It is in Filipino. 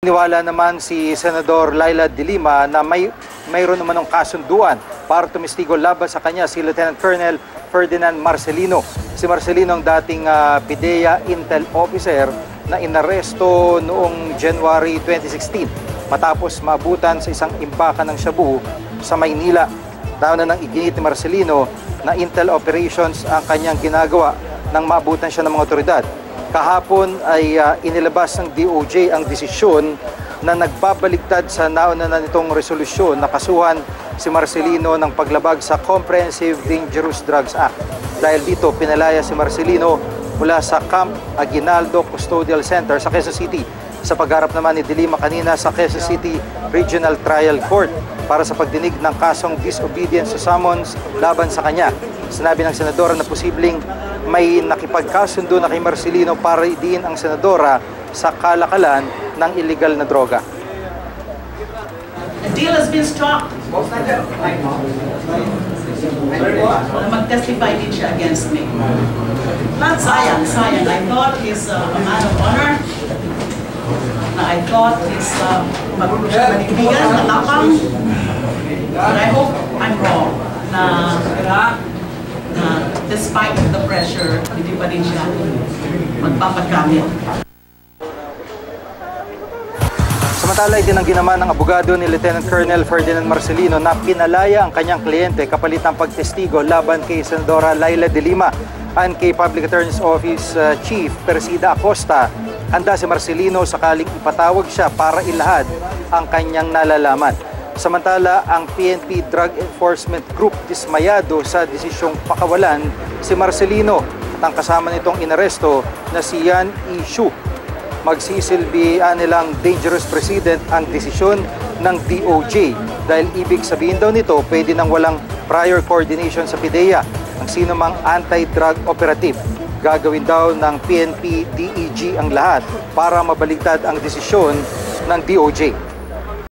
Niwala naman si Senador Laila de Lima na mayroon naman ng kasunduan para tumistigo laban sa kanya si Lieutenant Colonel Ferdinand Marcelino. Si Marcelino ang dating PIDEA Intel officer na inaresto noong January 2016 matapos maabutan sa isang imbakan ng shabu sa Maynila. Taon na nang iginit ni Marcelino na Intel operations ang kanyang ginagawa nang maabutan siya ng mga otoridad. Kahapon ay inilabas ng DOJ ang desisyon na nagbabaligtad sa nauna na nitong resolusyon na kasuhan si Marcelino ng paglabag sa Comprehensive Dangerous Drugs Act. Dahil dito, pinalaya si Marcelino mula sa Camp Aguinaldo Custodial Center sa Quezon City. Sa pagharap naman ni de Lima kanina sa Quezon City Regional Trial Court para sa pagdinig ng kasong disobedience to summons laban sa kanya. Sinabi ng senadora na posibleng may nakipagkasundo na kay Marcelino para idiin ang senadora sa kalakalan ng illegal na droga. The deal has been struck. Mag-testify din siya against me. Sayang. I thought he's a man of honor. I thought he's manitigan, matapang. But I hope I'm wrong na despite the pressure, hindi pa rin siya magpapagamit. Samantala, itinanggi naman ng abogado ni Lieutenant Colonel Ferdinand Marcelino na pinalaya ang kanyang kliyente kapalit ng pagtestigo laban kay Senadora Laila de Lima. Ayon kay Public Attorney's Office Chief Persida Acosta, handa si Marcelino sakaling ipatawag siya para ilahad ang kanyang nalalaman. Samantala, ang PNP Drug Enforcement Group dismayado sa desisyong pakawalan si Marcelino at ang kasama nitong inaresto na si Yan Ishu. Magsisilbi nilang dangerous precedent ang desisyon ng DOJ dahil ibig sabihin daw nito pwede nang walang prior coordination sa PIDEA ang sino mang anti-drug operative. Gagawin daw ng PNP DEG ang lahat para mabaligtad ang desisyon ng DOJ.